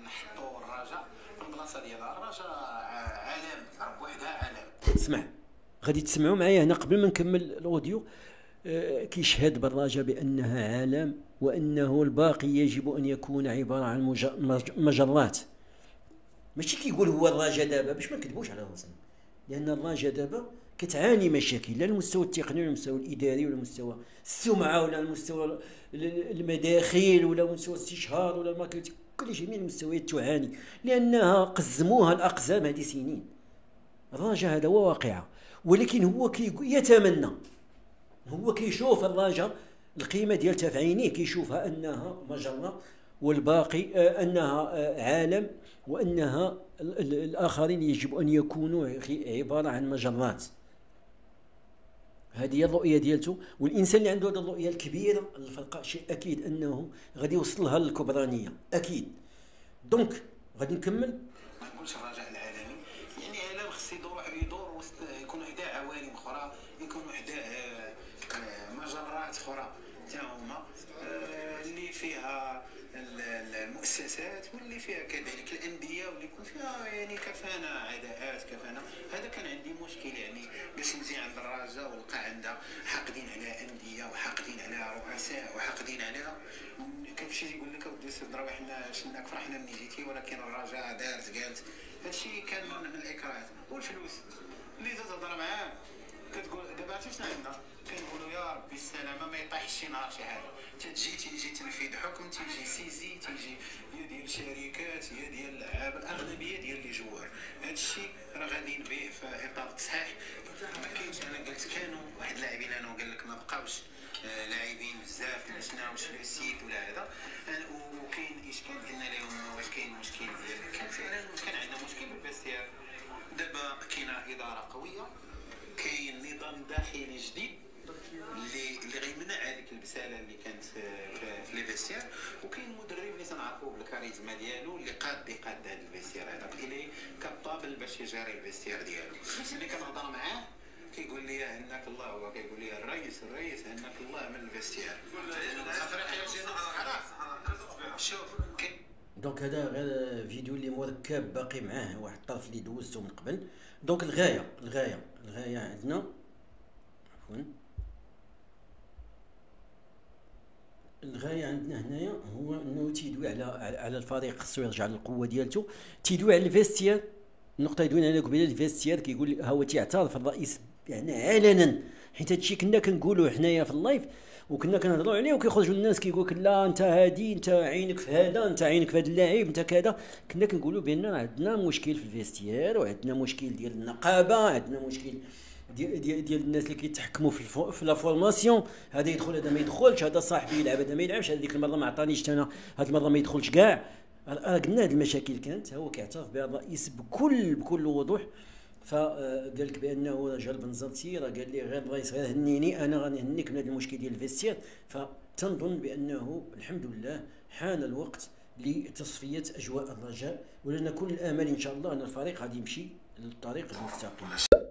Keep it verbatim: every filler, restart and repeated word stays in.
نحطوا الرجاء في البلاصه ديالها. الرجاء عالم، راه بوحدها عالم. اسمع، غادي تسمعوا معايا هنا قبل ما نكمل الاوديو. آه كيشهد بالرجاء بانها عالم، وانه الباقي يجب ان يكون عباره عن مج... مج... مجرات. ماشي كيقول هو الرجاء دابا باش ما نكذبوش على راسنا، لان الرجاء دابا كتعاني مشاكل، لا المستوى التقني ولا المستوى الاداري ولا مستوى السمعه ولا المستوى المداخيل ولا مستوى الاستشهار ولا الماركتينغ، كل جميع المستويات تعاني لانها قزموها الاقزام هذه سنين. الرجاء هذا هو واقعه، ولكن هو كي يتمنى، هو كيشوف الرجاء القيمه ديالها في عينيه، كيشوفها انها مجره والباقي آه انها آه عالم، وانها الاخرين يجب ان يكونوا عباره عن مجرات. هذه هي الرؤيه ديالته، والانسان اللي عنده هذه الرؤيه الكبيره الفرقاء شيء اكيد انه غادي يوصلها للكبرانيه اكيد. دونك غادي نكمل. ما نقولش الرجاء العالمي، يعني عالم خص يدور يدور وسط، يكون حدا عوالم اخرى، يكون حدا مجرات اخرى حتى هما اللي فيها المؤسسات واللي فيها كذلك الانديه، واللي يكون فيها يعني كفانه عداءات كفانه. هذا كان عندي مشكل، يعني باش نجي عند الرجاء ولقى عندها حاقدين على انديه وحاقدين على رؤساء وحاقدين على، كيمشي يقول لك اودي سيد راه حنا شناك فرحنا ملي جيتي، ولكن الرجاء دارت قالت. هادشي كان من الاكراه. والفلوس اللي تهضر معاه كتقول دابا عرفتي شنو عندنا، كنقولوا يا ربي السلامه ما يطيحش شي نهار شي حاجه، تجي تيجي تنفيذ حكم، تيجي سيزي، تيجي يا ديال الشركات يا ديال اللعابه، الاغلبيه ديال لي جوار. هادشي راه غادي نبيه في اطار صحيح. ما كاينش، انا قلت كانوا واحد اللاعبين انا قال لك ما بقاوش لاعبين بزاف، ما شناوش لو سيت ولا هذا، وكاين اشكال قلنا لهم واش كاين مشكل ديال، كان فعلا كان عندنا مشكل بالفاستير. دابا كاينه اداره قويه، كاين نظام داخلي جديد اللي اللي غيمنع هذيك البساله اللي كانت في لي فيستير، وكاين مدرب اللي تنعرفوا بالكاريزما ديالو اللي قاد يقاد هذا الفيستير هذا، اللي كابابل باش يجاري الفيستير ديالو. ملي كنهضر معاه كيقول لي هناك الله، هو كيقول لي الرئيس الرئيس هناك الله من الفيستير. شوف دونك هذا غير فيديو اللي مركب باقي معاه واحد الطرف اللي دوزته من قبل. دونك الغايه الغايه الغايه عندنا، عفوا الغايه عندنا هنايا هو انه تيدوي على على الفريق، خصو يرجع للقوه ديالته، تيدوي على الفيستير. النقطه يدوي على قبيله الفيستير، كيقول ها هو تيعترف الرئيس يعني علنا، حيت هادشي كنا كنقولوه حنايا في اللايف وكنا كنهضروا عليه، وكيخرجوا الناس كيقول لك لا انت هادي، انت عينك في هذا، انت عينك في هذا اللاعب، انت كذا. كنا كنقولوا بان عندنا مشكل في الفيستير، وعندنا مشكل ديال النقابه، عندنا مشكل ديال ديال, ديال الناس اللي كيتحكموا في الفو في لا فورماسيون. هذا يدخل هذا ما يدخلش، هذا صاحبي يلعب هذا ما يلعبش، هذيك المره ما عطانيش انا، هذه المره ما يدخلش كاع. قلنا هذه المشاكل كانت، هو كيعترف بها الرئيس بكل بكل وضوح. فقال لك بانه جا البنزرتي راه قال لي غير الرئيس غير هنيني انا غنهنيك من هذا المشكل ديال الفيستير. فتنظن بانه الحمد لله حان الوقت لتصفيه اجواء الرجاء، ولنا كل الامل ان شاء الله ان الفريق غادي يمشي للطريق المستقيم.